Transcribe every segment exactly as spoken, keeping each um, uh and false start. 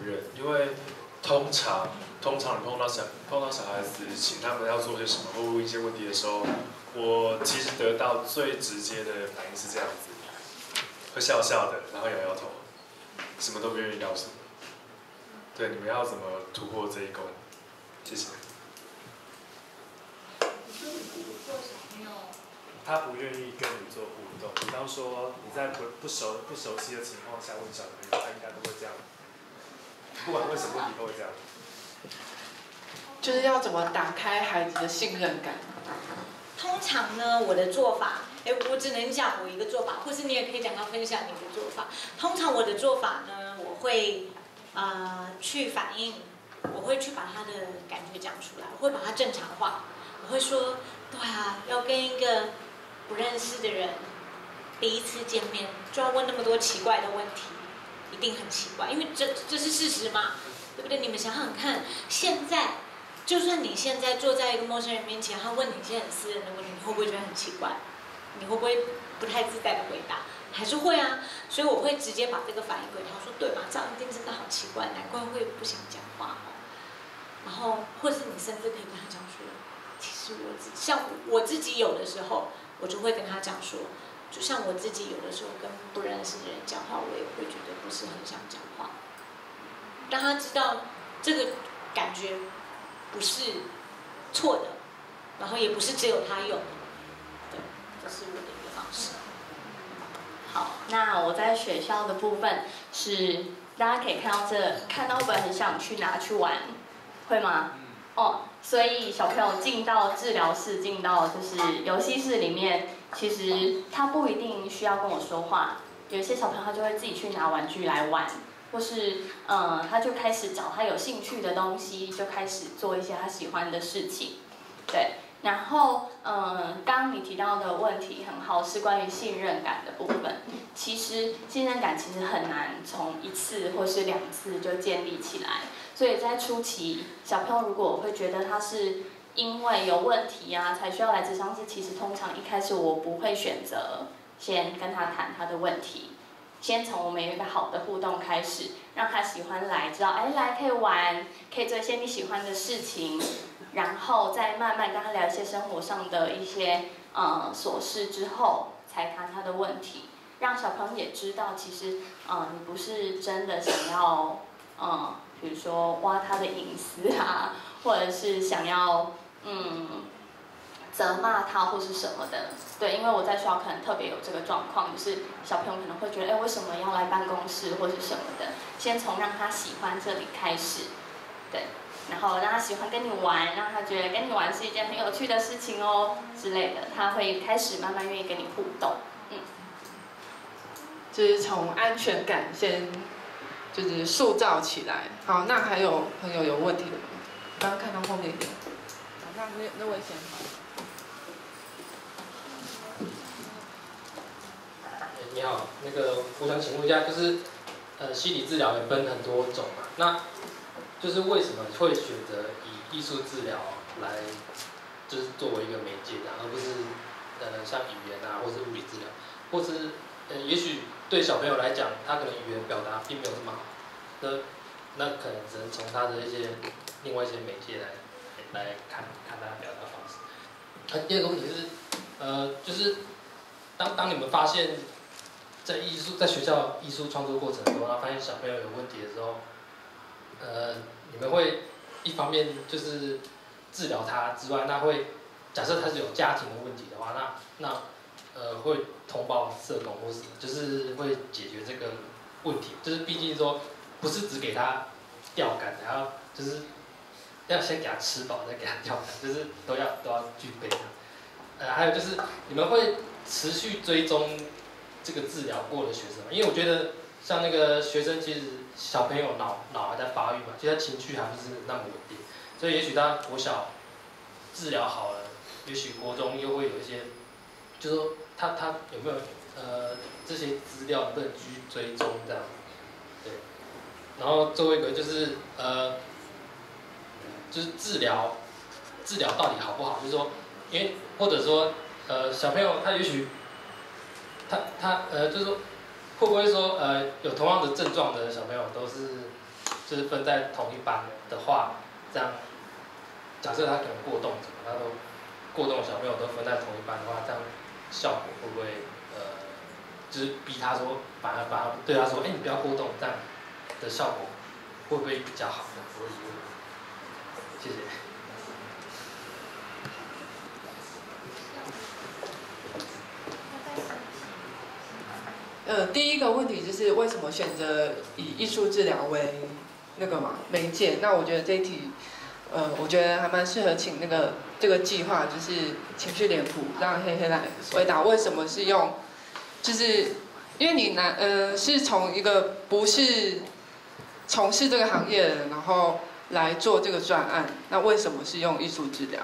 任，因为通常通常你碰到小碰到小孩子，请他们要做些什么或问一些问题的时候，我其实得到最直接的反应是这样子，会笑笑的，然后摇摇头，什么都不愿意告诉我。对，你们要怎么突破这一关？谢谢。他不愿意跟你做互动，比方说你在不不熟不熟悉的情况下问小朋友，他应该都会这样，不管问什么问题都会这样。 就是要怎么打开孩子的信任感？ 通常呢，我的做法，哎，我只能讲我一个做法，或是你也可以讲到分享你的做法。通常我的做法呢，我会呃去反映，我会去把他的感觉讲出来，我会把它正常化，我会说，对啊，要跟一个不认识的人第一次见面就要问那么多奇怪的问题，一定很奇怪，因为这这是事实嘛，对不对？你们想想看，现在就算你现在坐在一个陌生人面前，他问你一些很私人的问题，你会不会觉得很奇怪？你会不会不太自在的回答？还是会啊，所以我会直接把这个反应给他说，对嘛，这样一定真的好奇怪，难怪会不想讲话哦。然后，或是你甚至可以跟他讲说，其实我自像我自己有的时候，我就会跟他讲说，就像我自己有的时候跟不认识的人讲话，我也会觉得不是很想讲话，让他知道这个感觉不是错的，然后也不是只有他有的，对，这是我的一个方式。 好，那我在学校的部分是，大家可以看到这，看到本很想去拿去玩，会吗？哦，所以小朋友进到治疗室，进到就是游戏室里面，其实他不一定需要跟我说话，有一些小朋友他就会自己去拿玩具来玩，或是嗯，他就开始找他有兴趣的东西，就开始做一些他喜欢的事情，对。然后，嗯，刚刚你提到的问题很好，是关于信任感的部分。其实信任感其实很难从一次或是两次就建立起来，所以在初期，小朋友如果会觉得他是因为有问题啊才需要来咨商室，其实通常一开始我不会选择先跟他谈他的问题，先从我们有一个好的互动开始，让他喜欢来，知道哎来可以玩，可以做一些你喜欢的事情。然后再慢慢跟他聊一些生活上的一些呃琐事之后，才谈他的问题，让小朋友也知道，其实呃你不是真的想要呃，比如说挖他的隐私啊，或者是想要嗯责骂他或是什么的。对，因为我在学校可能特别有这个状况，就是小朋友可能会觉得，哎，为什么要来办公室或是什么的？先从让他喜欢这里开始，对。然后让他喜欢跟你玩，让他觉得跟你玩是一件很有趣的事情哦之类的，他会开始慢慢愿意跟你互动，嗯。 就是从安全感先就是塑造起来。好，那还有朋友有问题的吗？刚刚看到后面有，好，那那那位先好。 你好，那个我想请问一下，就是呃心理治疗也分很多种嘛，那就是为什么会选择以艺术治疗来，就是作为一个媒介的，而不是呃像语言啊，或是物理治疗，或是呃也许对小朋友来讲，他可能语言表达并没有这么好，那那可能只能从他的一些另外一些媒介来来看看他的表达方式。那第二个问题是，呃，就是当当你们发现，在艺术在学校艺术创作过程中，然后发现小朋友有问题的时候。呃，你们会一方面就是治疗他之外，那会假设他是有家庭的问题的话，那那呃会通报社工或是就是会解决这个问题，就是毕竟说不是只给他钓竿，还要就是要先给他吃饱再给他钓竿，就是都要都要具备的。呃，还有就是你们会持续追踪这个治疗过的学生吗？因为我觉得像那个学生其实。小朋友脑脑还在发育嘛，其实他情绪还不是那么稳定，所以也许他国小治疗好了，也许国中又会有一些，就是说他他有没有呃这些资料能不能继续追踪这样，对，然后最后一个就是呃就是治疗治疗到底好不好，就是说因为或者说呃小朋友他也许他他呃就是说。会不会说，呃，有同样的症状的小朋友都是， 就是分在同一班的话，这样假设他可能过动什么，他都过动的小朋友都分在同一班的话，这样效果会不会呃，就是逼他说，把他把他对他说，哎、欸，你不要过动，这样的效果会不会比较好？我疑问。谢谢。 呃，第一个问题就是为什么选择以艺术治疗为那个嘛媒介？那我觉得这一题，呃，我觉得还蛮适合请那个这个计划，就是情绪脸谱，让黑黑来回答为什么是用，就是因为你拿呃是从一个不是从事这个行业的人，然后来做这个专案，那为什么是用艺术治疗？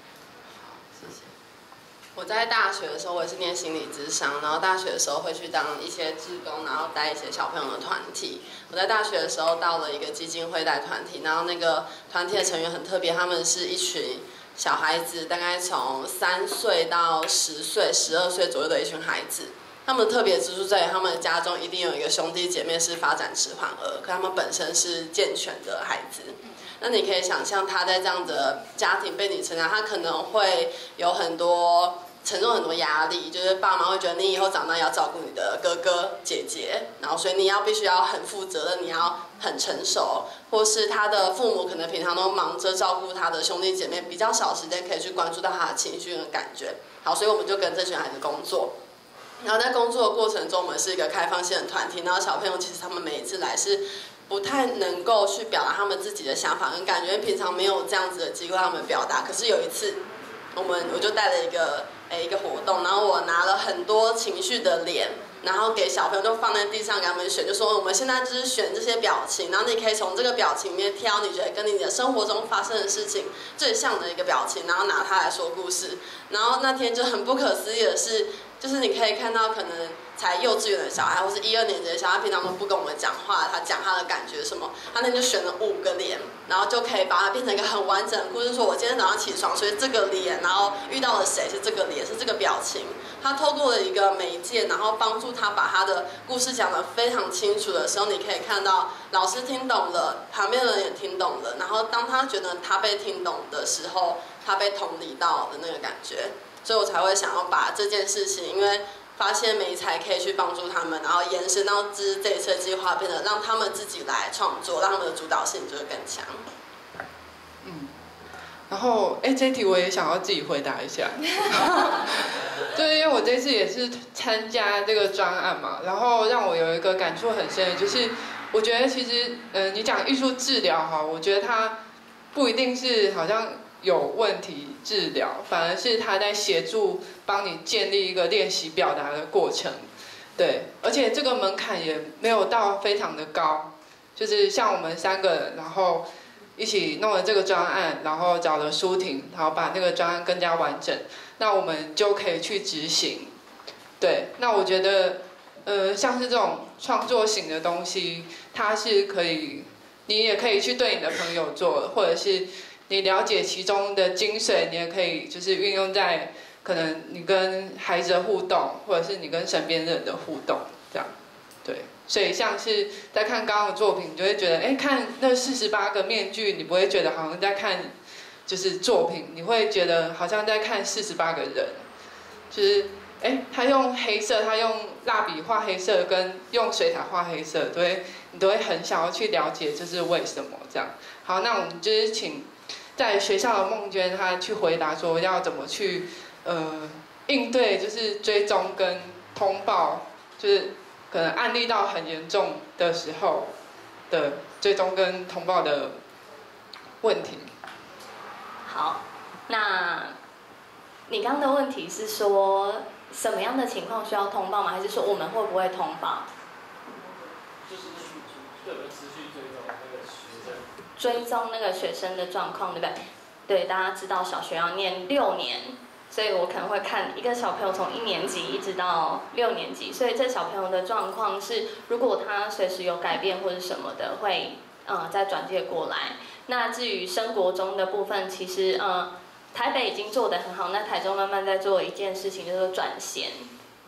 我在大学的时候，我也是念心理咨商，然后大学的时候会去当一些志工，然后带一些小朋友的团体。我在大学的时候到了一个基金会带团体，然后那个团体的成员很特别，他们是一群小孩子，大概从三岁到十岁、十二岁左右的一群孩子。他们的特别之处在于，他们的家中一定有一个兄弟姐妹是发展迟缓儿，可他们本身是健全的孩子。那你可以想象，他在这样的家庭背景成长，他可能会有很多承受很多压力，就是爸妈会觉得你以后长大要照顾你的哥哥姐姐，然后所以你要必须要很负责任，你要很成熟，或是他的父母可能平常都忙着照顾他的兄弟姐妹，比较少时间可以去关注到他的情绪和感觉。好，所以我们就跟这群孩子工作。然后在工作的过程中，我们是一个开放性的团体，然后小朋友其实他们每一次来是不太能够去表达他们自己的想法跟感觉，平常没有这样子的机会让他们表达。可是有一次，我们我就带了一个诶一个活动，然后我拿了很多情绪的脸，然后给小朋友就放在地上给他们选，就说我们现在就是选这些表情，然后你可以从这个表情里面挑你觉得跟你的生活中发生的事情最像的一个表情，然后拿它来说故事。然后那天就很不可思议的是，就是你可以看到可能才幼稚园的小孩，或是一二年级的小孩，平常都不跟我们讲话，他讲他的感觉什么，他那天就选了五个脸，然后就可以把它变成一个很完整的故事，说我今天早上起床，所以这个脸，然后遇到了谁是这个脸，是这个表情。他透过了一个媒介，然后帮助他把他的故事讲得非常清楚的时候，你可以看到老师听懂了，旁边的人也听懂了，然后当他觉得他被听懂的时候，他被同理到的那个感觉，所以我才会想要把这件事情，因为发现媒材可以去帮助他们，然后延伸到这这一次的计划，变得让他们自己来创作，让他们的主导性就会更强。 嗯，然后哎，这题我也想要自己回答一下。对，因为我这次也是参加这个专案嘛，然后让我有一个感触很深的，就是我觉得其实，呃，你讲艺术治疗哈，我觉得它不一定是好像有问题治疗，反而是他在协助帮你建立一个练习表达的过程。对，而且这个门槛也没有到非常的高，就是像我们三个人，然后一起弄了这个专案，然后找了舒婷，然后把那个专案更加完整，那我们就可以去执行。对，那我觉得，呃，像是这种创作型的东西，它是可以，你也可以去对你的朋友做，或者是你了解其中的精髓，你也可以就是运用在可能你跟孩子的互动，或者是你跟身边人的互动，这样。对，所以像是在看刚刚的作品，你就会觉得，哎，看那四十八个面具，你不会觉得好像在看就是作品，你会觉得好像在看四十八个人，就是哎，他用黑色，他用蜡笔画黑色，跟用水彩画黑色，都会你都会很想要去了解，就是为什么这样。好，那我们就是请在学校的孟娟她去回答说要怎么去呃应对，就是追踪跟通报，就是可能案例到很严重的时候的追踪跟通报的问题。 好，那你刚刚的问题是说什么样的情况需要通报吗？还是说我们会不会通报？ 就是对我们持续追踪那个学生， 追踪那个学生的状况，对不对？对，大家知道小学要念六年，所以我可能会看一个小朋友从一年级一直到六年级，所以这小朋友的状况是，如果他随时有改变或者什么的，会呃再转介过来。那至于升国中的部分，其实呃台北已经做得很好，那台中慢慢在做一件事情，就是转衔。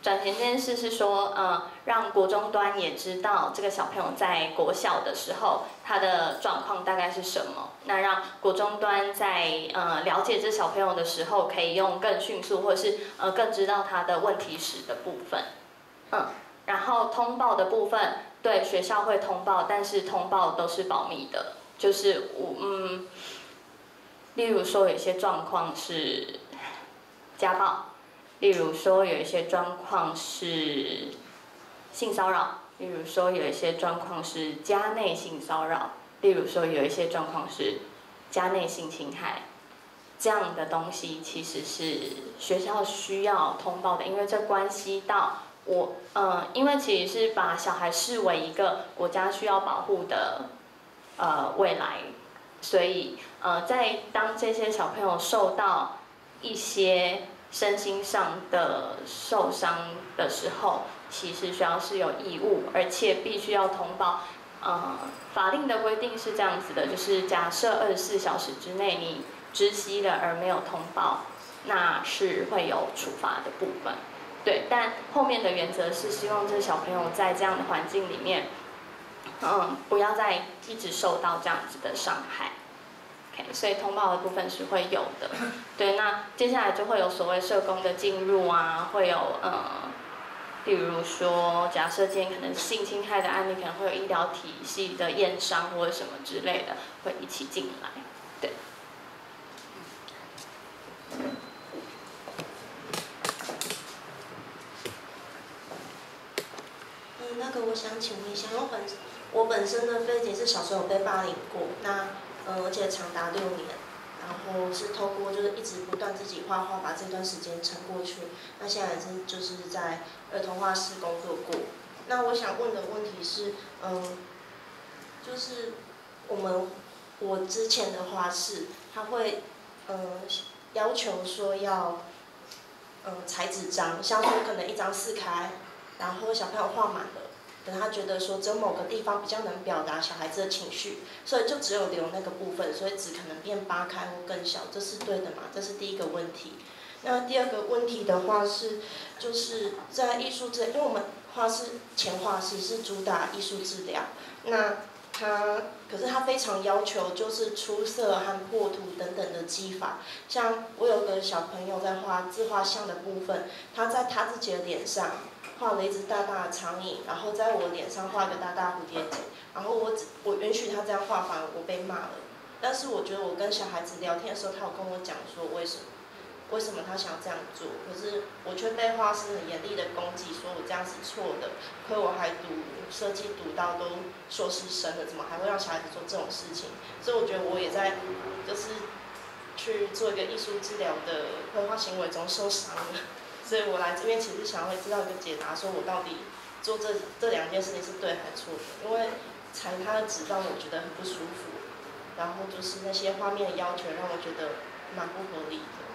转衔这件事是说，呃，让国中端也知道这个小朋友在国小的时候他的状况大概是什么，那让国中端在呃了解这小朋友的时候，可以用更迅速或者是呃更知道他的问题史的部分，嗯，然后通报的部分，对学校会通报，但是通报都是保密的，就是我嗯，例如说有一些状况是家暴。例如说有一些状况是性骚扰，例如说有一些状况是家内性骚扰，例如说有一些状况是家内性侵害，这样的东西其实是学校需要通报的，因为这关系到我，呃，因为其实是把小孩视为一个国家需要保护的呃未来，所以呃在当这些小朋友受到一些身心上的受伤的时候，其实学校是有义务，而且必须要通报。呃，法令的规定是这样子的，就是假设二十四小时之内你知悉了而没有通报，那是会有处罚的部分。对，但后面的原则是希望这小朋友在这样的环境里面，嗯，不要再一直受到这样子的伤害。Okay, 所以通报的部分是会有的，对，那接下来就会有所谓社工的进入啊，会有呃，例如说，假设今天可能性侵害的案例，可能会有医疗体系的验伤或者什么之类的，会一起进来，对。 嗯，那个我想请问一下，因为本我本身的背景是小时候有被霸凌过，那。呃，而且长达六年，然后是透过就是一直不断自己画画，把这段时间撑过去。那现在是就是在儿童画室工作过。那我想问的问题是，嗯，就是我们我之前的画室，他会呃要求说要呃裁纸张，像说可能一张撕开，然后小朋友画满了。等他觉得说只有某个地方比较能表达小孩子的情绪，所以就只有留那个部分，所以纸可能变八开或更小，这是对的吗？这是第一个问题。那第二个问题的话是，就是在艺术治，因为我们画室前画室是主打艺术治疗，那他可是他非常要求就是出色和破图等等的技法，像我有个小朋友在画自画像的部分，他在他自己的脸上。画了一只大大的苍蝇，然后在我脸上画一个大大蝴蝶结，然后我只我允许他这样画，反而我被骂了。但是我觉得我跟小孩子聊天的时候，他有跟我讲说为什么，为什么他想这样做，可是我却被画师很严厉的攻击，说我这样是错的，亏我还读设计读到都硕士生了，怎么还会让小孩子做这种事情？所以我觉得我也在就是去做一个艺术治疗的绘画行为中受伤了。所以我来这边其实想要知道一个解答，说我到底做这这两件事情是对还是错的？因为裁他的纸让我觉得很不舒服，然后就是那些画面的要求让我觉得蛮不合理的。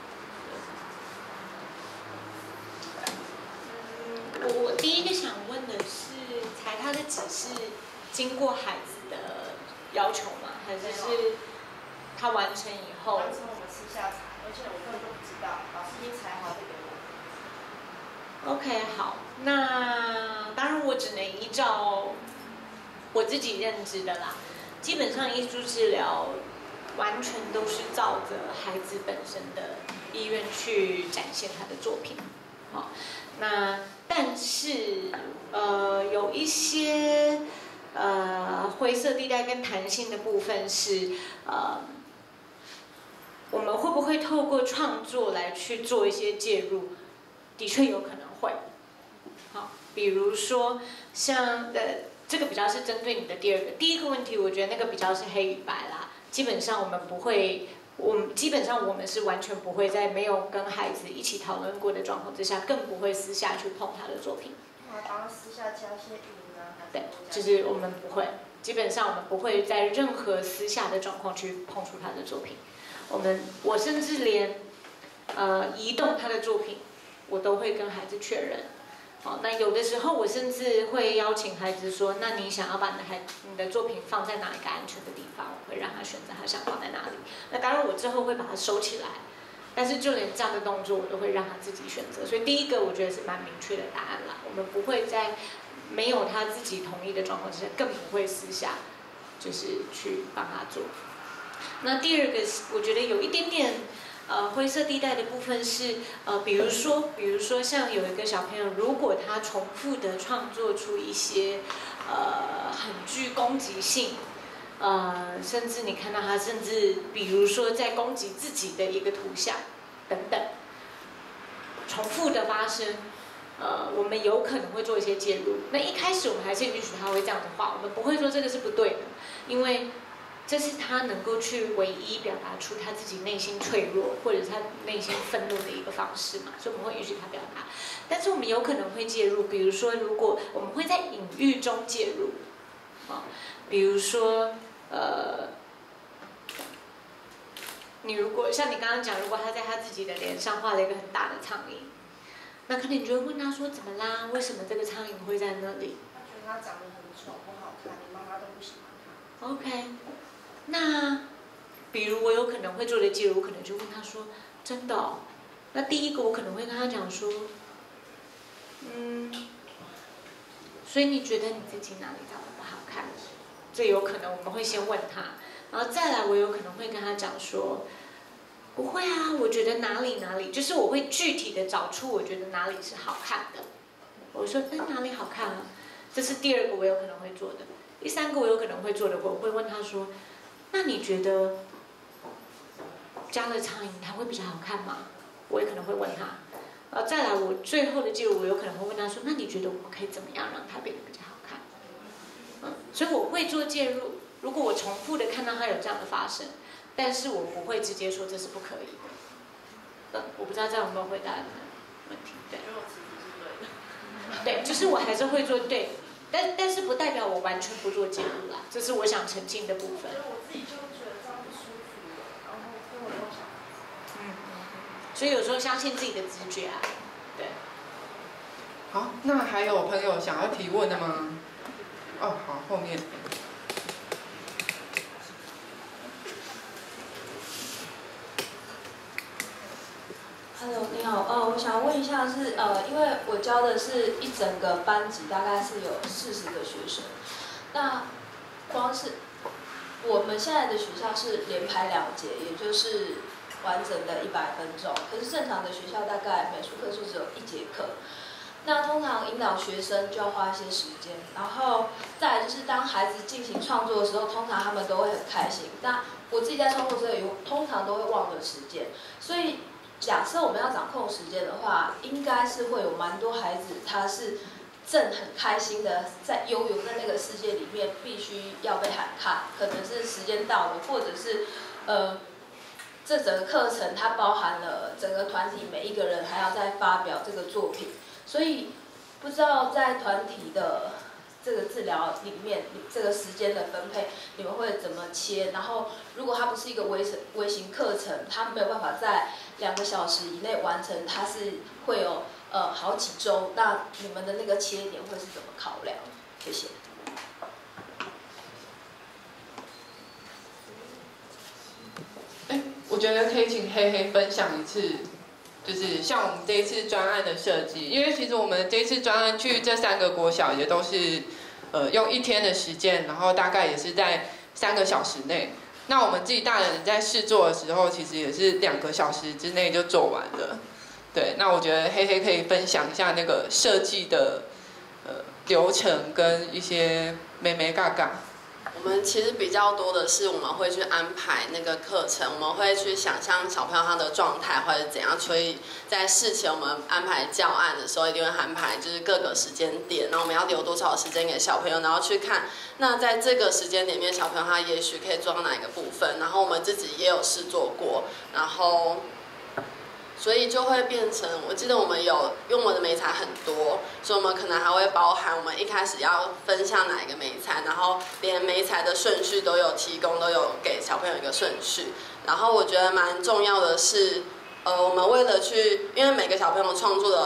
嗯，我我第一个想问的是，裁他的纸是经过孩子的要求吗？还是是他完成以后？ 完成我们私下裁，而且我根本就不知道，老师已经裁好这个。 OK， 好，那当然我只能依照我自己认知的啦。基本上艺术治疗完全都是照着孩子本身的意愿去展现他的作品。好，那但是呃有一些呃灰色地带跟弹性的部分是呃我们会不会透过创作来去做一些介入？的确有可能会，好，比如说像呃，这个比较是针对你的第二个，第一个问题，我觉得那个比较是黑与白啦。基本上我们不会，我们基本上我们是完全不会在没有跟孩子一起讨论过的状况之下，更不会私下去碰他的作品。 啊，帮他私下加一些语啊， 对，就是我们不会，基本上我们不会在任何私下的状况去碰触他的作品。我们，我甚至连呃移动他的作品。我都会跟孩子确认，好，那有的时候我甚至会邀请孩子说，那你想要把你的孩你的作品放在哪一个安全的地方？我会让他选择他想放在哪里。那当然我之后会把它收起来， 但是就连这样的动作，我都会让他自己选择。所以第一个我觉得是蛮明确的答案啦，我们不会在没有他自己同意的状况之下，更不会私下就是去帮他做。那第二个，我觉得有一点点呃灰色地带的部分是呃，比如说，比如说像有一个小朋友，如果他重复的创作出一些呃很具攻击性，呃，甚至你看到他甚至比如说在攻击自己的一个图像等等，重复的发生。呃，我们有可能会做一些介入。那一开始我们还是允许他会这样的画，我们不会说这个是不对的，因为这是他能够去唯一表达出他自己内心脆弱或者是他内心愤怒的一个方式嘛，所以我们会允许他表达。但是我们有可能会介入，比如说，如果我们会在隐喻中介入，啊，比如说，呃，你如果像你刚刚讲，如果他在他自己的脸上画了一个很大的苍蝇。那可能你就会问他说怎么啦？为什么这个苍蝇会在那里？ 他觉得他长得很丑不好看，你妈妈都不喜欢他。 OK， 那比如我有可能会做的介入，我可能就问他说：真的哦？那第一个我可能会跟他讲说，嗯，所以你觉得你自己哪里长得不好看？这有可能我们会先问他，然后再来我有可能会跟他讲说。不会啊，我觉得哪里哪里，就是我会具体的找出我觉得哪里是好看的。我说那哪里好看啊？这是第二个我有可能会做的。第三个我有可能会做的，我会问他说，那你觉得加了苍蝇它会比较好看吗？我也可能会问他。呃，再来我最后的介入，我有可能会问他说，那你觉得我们可以怎么样让它变得比较好看？嗯，所以我会做介入。如果我重复的看到它有这样的发生。但是我不会直接说这是不可以的。嗯，我不知道这样有没有回答你的问题。对。对，就是我还是会做对，但但是不代表我完全不做介入啦，这是我想澄清的部分。 我自己就觉得这样不舒服，然后跟我又想。 嗯。所以有时候相信自己的直觉啊。对。 好，那还有朋友想要提问的吗？哦，好，后面。 Hello， 你好，呃，我想问一下是，呃，因为我教的是一整个班级，大概是有四十个学生，那光是我们现在的学校是连排两节，也就是完整的一百分钟，可是正常的学校大概美术课就只有一节课，那通常引导学生就要花一些时间，然后再来就是当孩子进行创作的时候，通常他们都会很开心，那我自己在创作的时候也通常都会忘了时间，所以。假设我们要掌控时间的话，应该是会有蛮多孩子，他是正很开心的在悠游在那个世界里面，必须要被喊卡，可能是时间到了，或者是呃，这整个课程它包含了整个团体每一个人还要再发表这个作品，所以不知道在团体的这个治疗里面，这个时间的分配，你们会怎么切？然后，如果它不是一个微微型课程，它没有办法在两个小时以内完成，它是会有呃好几周。那你们的那个切点会是怎么考量？谢谢。 哎，我觉得可以请黑黑分享一次。就是像我们这一次专案的设计，因为其实我们这一次专案去这三个国小也都是，呃，用一天的时间，然后大概也是在三个小时内。那我们自己大人在试做的时候，其实也是两个小时之内就做完了。对，那我觉得黑黑可以分享一下那个设计的呃流程跟一些眉眉嘎嘎。 我们其实比较多的是，我们会去安排那个课程，我们会去想象小朋友他的状态或者怎样，所以在事前我们安排教案的时候，一定会安排就是各个时间点，然后我们要留多少时间给小朋友，然后去看，那在这个时间点面，小朋友他也许可以做到哪一个部分，然后我们自己也有试做过，然后。所以就会变成，我记得我们有用我的媒材很多，所以我们可能还会包含我们一开始要分享哪一个媒材，然后连媒材的顺序都有提供，都有给小朋友一个顺序。然后我觉得蛮重要的是，呃，我们为了去，因为每个小朋友创作的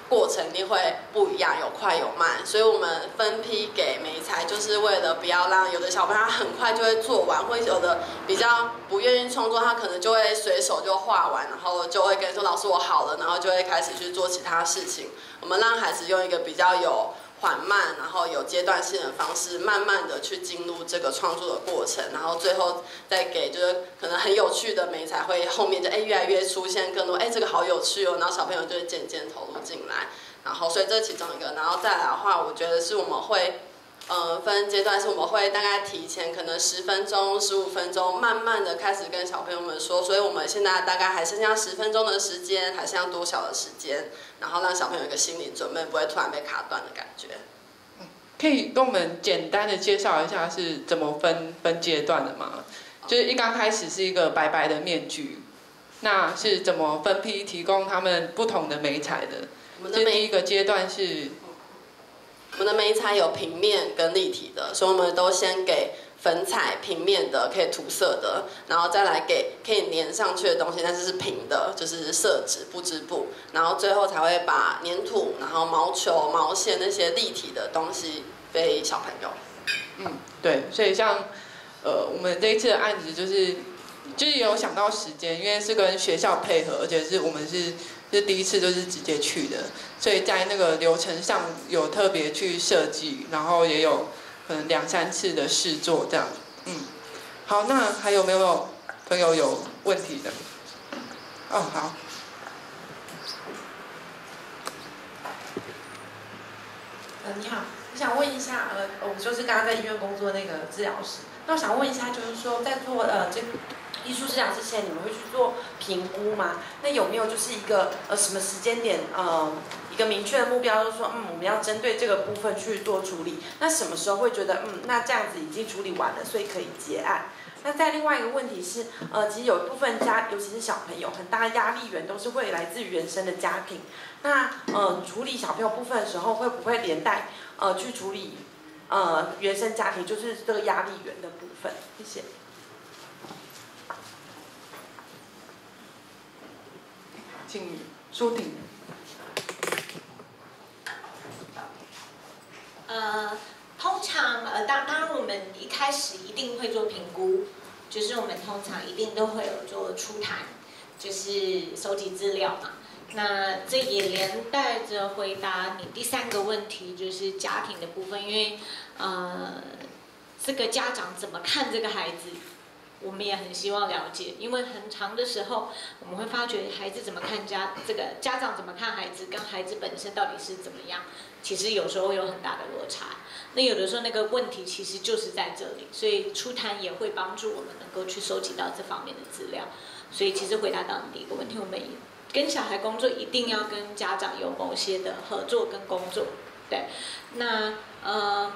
过程一定会不一样，有快有慢，所以我们分批给媒材，就是为了不要让有的小朋友他很快就会做完，或有的比较不愿意创作，他可能就会随手就画完，然后就会跟你说老师我好了，然后就会开始去做其他事情。我们让孩子用一个比较有缓慢，然后有阶段性的方式，慢慢的去进入这个创作的过程，然后最后再给就是可能很有趣的媒材会后面就哎越来越出现更多哎这个好有趣哦，然后小朋友就会渐渐投入进来，然后所以这是其中一个，然后再来的话，我觉得是我们会呃分阶段，是我们会大概提前可能十分钟、十五分钟，慢慢的开始跟小朋友们说，所以我们现在大概还剩下十分钟的时间，还剩下多少的时间，然后让小朋友有一个心理准备，不会突然被卡断的感觉。 可以跟我们简单的介绍一下是怎么分分阶段的吗？就是一刚开始是一个白白的面具，那是怎么分批提供他们不同的媒材的？ 我们的每第一个阶段是， 我们的媒材有平面跟立体的，所以我们都先给粉彩平面的，可以涂色的，然后再来给可以粘上去的东西，但是是平的，就是色纸、布织布，然后最后才会把粘土、然后毛球、毛线那些立体的东西给小朋友。 嗯，对，所以像呃我们这一次的案子就是就是有想到时间，因为是跟学校配合，而且是我们是是第一次就是直接去的，所以在那个流程上有特别去设计，然后也有可能两三次的试做这样。嗯，好，那还有没有朋友有问题的？哦，好。 呃，你好，我想问一下，呃，我就是刚刚在医院工作的那个治疗师，那我想问一下，就是说在做呃这艺术治疗之前，你们会去做评估吗？那有没有就是一个呃什么时间点，呃一个明确的目标，就是说，嗯，我们要针对这个部分去做处理。那什么时候会觉得，嗯，那这样子已经处理完了，所以可以结案？那再另外一个问题是，呃，其实有一部分家，尤其是小朋友，很大的压力源都是会来自于原生的家庭。那呃，处理小朋友部分的时候，会不会连带呃去处理呃原生家庭，就是这个压力源的部分？谢谢。 请舒婷。 呃，通常呃，当当然我们一开始一定会做评估，就是我们通常一定都会有做初谈，就是收集资料嘛。那这也连带着回答你第三个问题，就是家庭的部分，因为呃，这个家长怎么看这个孩子？我们也很希望了解，因为很长的时候，我们会发觉孩子怎么看家，这个家长怎么看孩子，跟孩子本身到底是怎么样，其实有时候有很大的落差。那有的时候那个问题其实就是在这里，所以初谈也会帮助我们能够去收集到这方面的资料。所以其实回答到你第一个问题，我们跟小孩工作一定要跟家长有某些的合作跟工作，对，那呃。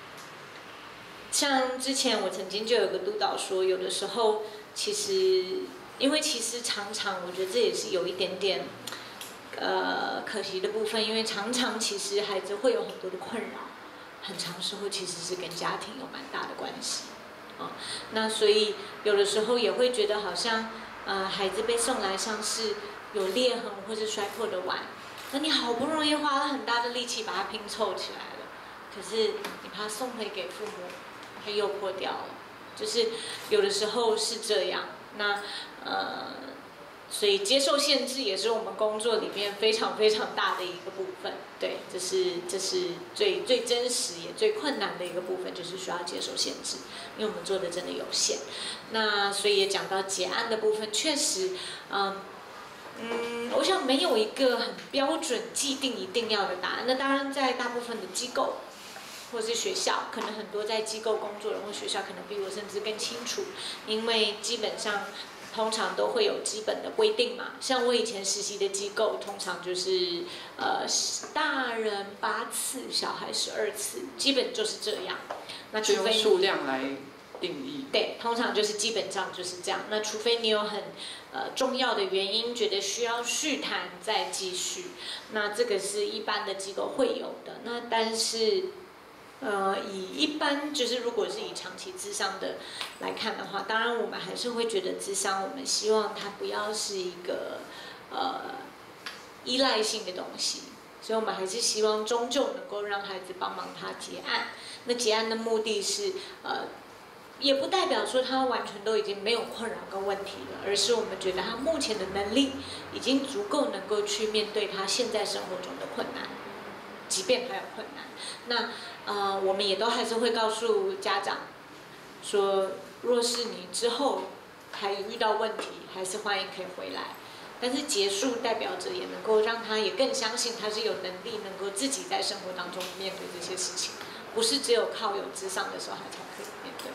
像之前我曾经就有个督导说，有的时候其实，因为其实常常我觉得这也是有一点点，呃，可惜的部分，因为常常其实孩子会有很多的困扰，很长时候其实是跟家庭有蛮大的关系，啊、哦，那所以有的时候也会觉得好像，呃，孩子被送来像是有裂痕或是摔破的碗，那你好不容易花了很大的力气把它拼凑起来了，可是你把它送回给父母。它又破掉了，就是有的时候是这样。那呃，所以接受限制也是我们工作里面非常非常大的一个部分。对，这是这是最最真实也最困难的一个部分，就是需要接受限制，因为我们做的真的有限。那所以也讲到结案的部分，确实，嗯、呃、嗯，我想没有一个很标准既定一定要的答案。那当然，在大部分的机构。或是学校，可能很多在机构工作人或学校可能比我甚至更清楚，因为基本上通常都会有基本的规定嘛。像我以前实习的机构，通常就是呃大人八次，小孩十二次，基本就是这样。那除非用数量来定义。 对，通常就是基本上就是这样。那除非你有很呃重要的原因，觉得需要续谈再继续，那这个是一般的机构会有的。那但是。呃，以一般就是如果是以长期諮商的来看的话，当然我们还是会觉得諮商，我们希望它不要是一个呃依赖性的东西， 所以我们还是希望终究能够让孩子帮忙他结案。那结案的目的是，呃，也不代表说他完全都已经没有困扰跟问题了，而是我们觉得他目前的能力已经足够能够去面对他现在生活中的困难，即便还有困难。那呃，我们也都还是会告诉家长说，若是你之后还遇到问题，还是欢迎可以回来。但是结束代表着也能够让他也更相信他是有能力能够自己在生活当中面对这些事情，不是只有靠有智商的时候他才可以面对。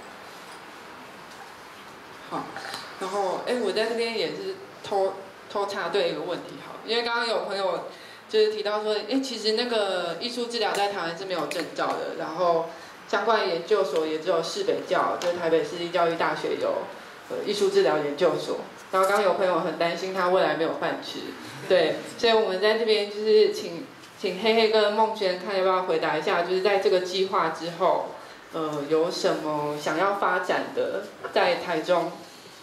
好，然后哎，我在这边也是偷偷插队一个问题，好，因为刚刚有朋友就是提到说，哎，其实那个艺术治疗在台湾是没有证照的，然后相关研究所也只有市北教，在台北市立教育大学有呃艺术治疗研究所。然后刚刚有朋友很担心他未来没有饭吃，对，所以我们在这边就是请请黑黑跟孟轩看要不要回答一下，就是在这个计划之后，呃，有什么想要发展的在台中？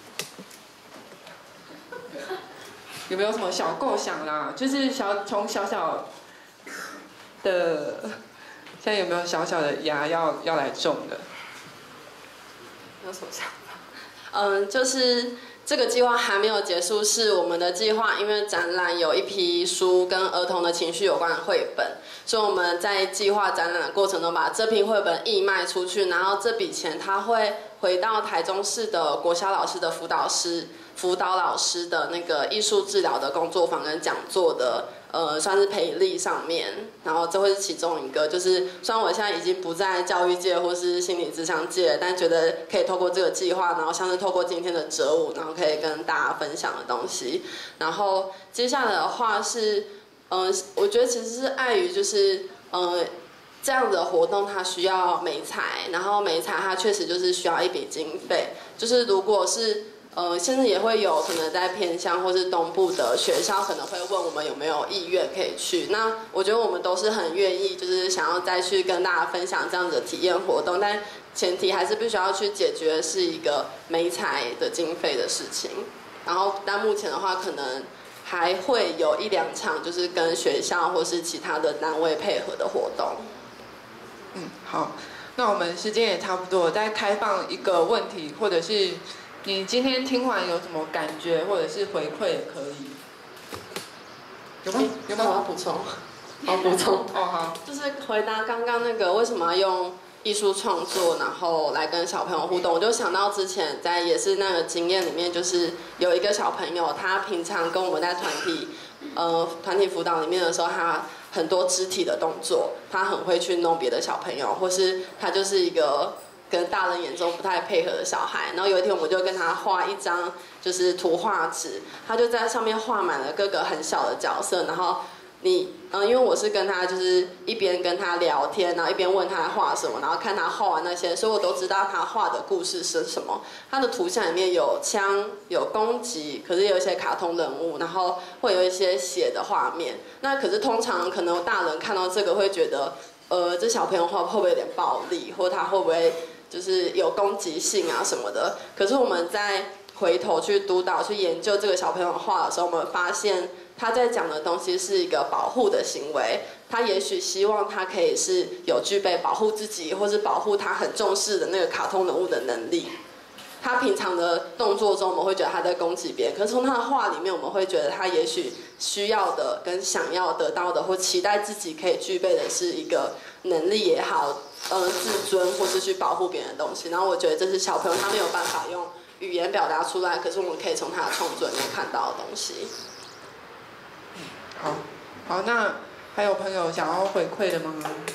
有没有什么小构想啦？就是小从小小的，现在有没有小小的芽要要来种的？ 有什么想法？嗯，就是这个计划还没有结束，是我们的计划，因为展览有一批书跟儿童的情绪有关的绘本，所以我们在计划展览的过程中，把这批绘本义卖出去，然后这笔钱它会回到台中市的国小老师的辅导师。辅导老师的那个艺术治疗的工作坊跟讲座的，呃，算是培力上面，然后这会是其中一个。就是虽然我现在已经不在教育界或是心理咨商界，但觉得可以透过这个计划，然后像是透过今天的折舞，然后可以跟大家分享的东西。然后接下来的话是，嗯、呃，我觉得其实是碍于就是，呃。这样的活动它需要媒材，然后媒材它确实就是需要一笔经费。就是如果是呃，现在也会有可能在偏乡或是东部的学校可能会问我们有没有意愿可以去。那我觉得我们都是很愿意，就是想要再去跟大家分享这样子的体验活动，但前提还是必须要去解决是一个媒材的经费的事情。然后但目前的话，可能还会有一两场就是跟学校或是其他的单位配合的活动。 嗯，好，那我们时间也差不多，再开放一个问题，或者是你今天听完有什么感觉，或者是回馈也可以。有吗？有吗？ 我要补充，我要补充。 哦，好。 就是回答刚刚那个为什么要用艺术创作，然后来跟小朋友互动，我就想到之前在也是那个经验里面，就是有一个小朋友，他平常跟我们在团体，呃，团体辅导里面的时候，他很多肢体的动作，他很会去弄别的小朋友，或是他就是一个跟大人眼中不太配合的小孩。然后有一天我们就跟他画一张就是图画纸，他就在上面画满了各个很小的角色，然后你嗯，因为我是跟他就是一边跟他聊天，然后一边问他画什么，然后看他画完那些，所以我都知道他画的故事是什么。他的图像里面有枪，有攻击，可是有一些卡通人物，然后会有一些血的画面。那可是通常可能大人看到这个会觉得，呃，这小朋友画会不会有点暴力，或他会不会就是有攻击性啊什么的？可是我们在回头去督导、去研究这个小朋友画的时候，我们发现他在讲的东西是一个保护的行为。他也许希望他可以是有具备保护自己，或是保护他很重视的那个卡通人物的能力。他平常的动作中，我们会觉得他在攻击别人，可是从他的画里面，我们会觉得他也许需要的、跟想要得到的，或期待自己可以具备的是一个能力也好，呃，自尊，或是去保护别人的东西。然后我觉得这是小朋友他没有办法用语言表达出来，可是我们可以从他的创作里面看到的东西。 好，好，那还有朋友想要回馈的吗？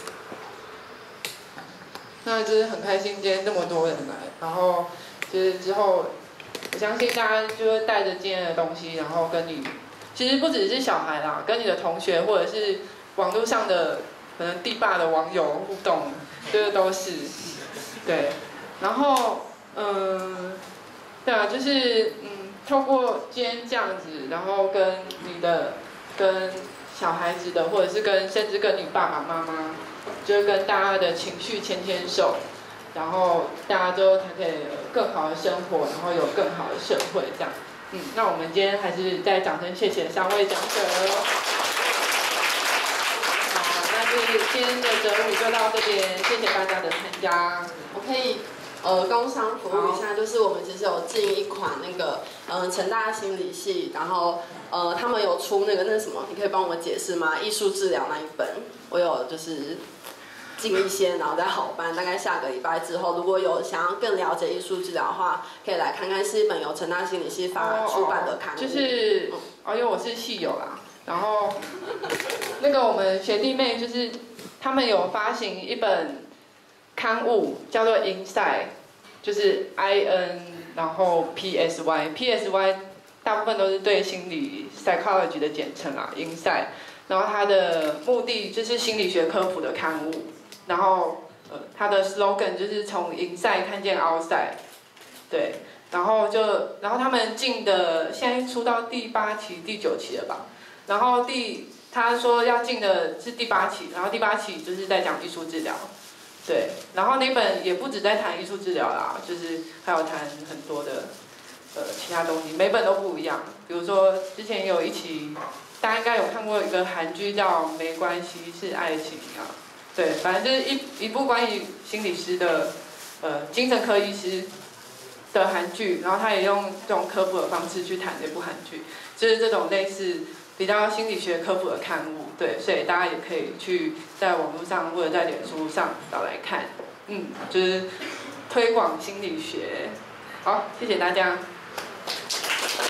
那就是很开心今天这么多人来，然后就是之后，我相信大家就会带着今天的东西，然后跟你，其实不只是小孩啦，跟你的同学或者是网络上的可能地霸的网友互动，这个都是，对，然后嗯，对啊，就是嗯，透过今天这样子，然后跟你的跟小孩子的，或者是跟甚至跟你爸爸妈妈，就是跟大家的情绪牵牵手，然后大家都才可以有更好的生活，然后有更好的社会这样。嗯，那我们今天还是再掌声谢谢三位讲者。 就是今天的哲语就到这边，谢谢大家的参加。 我可以呃工商服务一下，就是我们其实有进一款那个呃成大心理系，然后呃他们有出那个那是什么？你可以帮我解释吗？艺术治疗那一本，我有就是进一些，然后在好班，大概下个礼拜之后，如果有想要更了解艺术治疗的话，可以来看看，是一本由成大心理系发出版的刊物。 哦、就是哦，因为我是系友啦，然后那个我们学弟妹就是他们有发行一本刊物，叫做 Insight， 就是 I N 然后 P S Y P S Y 大部分都是对心理 psychology 的简称啦 ，Insight。然后它的目的就是心理学科普的刊物。然后，呃，它的 slogan 就是从 inside 看见 outside， 对，然后就，然后他们进的现在出到第八期、第九期了吧？然后第他说要进的是第八期，然后第八期就是在讲艺术治疗，对，然后那本也不止在谈艺术治疗啦，就是还有谈很多的呃其他东西，每本都不一样。比如说之前有一期，大家应该有看过一个韩剧叫《没关系是爱情》啊。对，反正就是一一部关于心理师的，呃，精神科医师的韩剧，然后他也用这种科普的方式去谈这部韩剧，就是这种类似比较心理学科普的刊物，对，所以大家也可以去在网络上或者在脸书上找来看，嗯，就是推广心理学。好，谢谢大家。